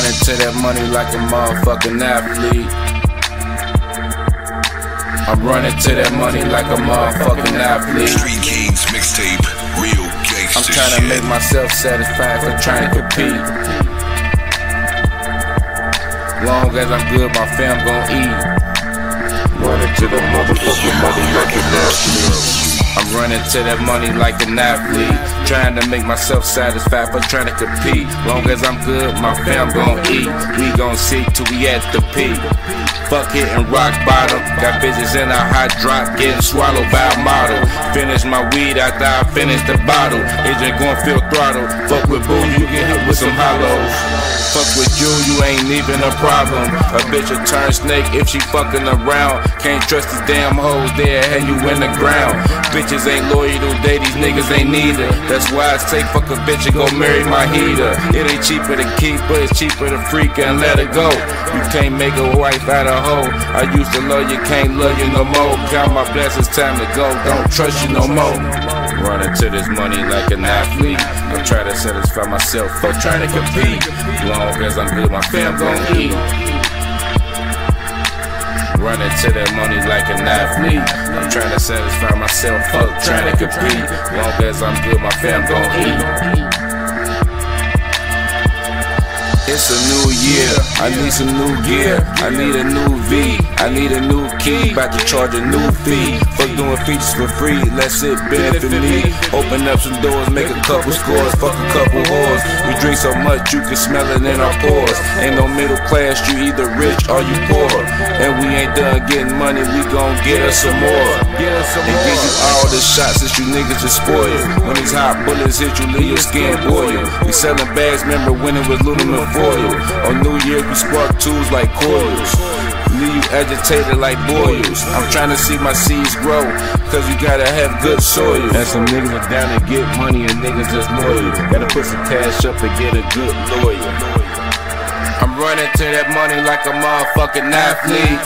running to that money like a motherfucking athlete. I'm running to that money like a motherfucking athlete. Street Kings mixtape, real gangsta I'm trying to make myself satisfied for trying to compete. Long as I'm good, my fam gon' eat. Running to the motherfucking money like an athlete. I'm running to that money like an athlete. Trying to make myself satisfied for trying to compete. Long as I'm good, my fam gon' eat. We gon' see till we at the peak. Fuck hitting rock bottom. Got bitches in a hot drop, getting swallowed by a model. Finish my weed after I finish the bottle. Agent gon' feel throttle. Fuck with boo, you get hit with some hollows. Fuck with you ain't even a problem. A bitch will turn snake if she fucking around. Can't trust these damn hoes, they'll have you in the ground. Bitches ain't loyal today, these niggas ain't neither. That's why I say fuck a bitch and go marry my heater. It ain't cheaper to keep, but it's cheaper to freak and let her go. You can't make a wife out of hoe. I used to love you, can't love you no more. Count my blessings, time to go, don't trust you no more. Running to this money like an athlete. I'm trying to satisfy myself, fuck trying to compete. Long as I'm good, my fam gon' eat. Running to that money like an athlete. I'm trying to satisfy myself, fuck trying to compete. Long as I'm good, my fam gon' eat. It's a new year, I need some new gear. I need a new V, I need a new key. About to charge a new fee. Fuck doing features for free, let's it benefit me. Open up some doors, make a couple scores, fuck a couple whores. We drink so much you can smell it in our pores. Ain't no middle class, you either rich or you poor. And we ain't done getting money, we gon' get us some more. And give you all the shots that you niggas just spoil. When these hot bullets hit you, leave your skin boil. We selling bags, remember winning with aluminum foil. On New Year's we spark tools like coils. Leave you agitated like boils. I'm trying to see my seeds grow, cause you gotta have good soil. And some niggas are down to get money and niggas just loyal. Gotta put some cash up and get a good lawyer. I'm running to that money like a motherfucking athlete.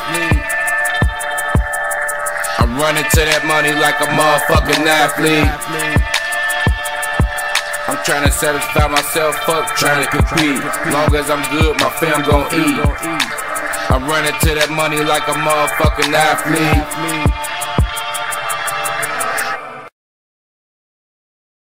I'm running to that money like a motherfucking athlete. I'm trying to satisfy myself, fuck trying to compete. Long as I'm good, my fam gon' eat. I'm running to that money like a motherfucking athlete.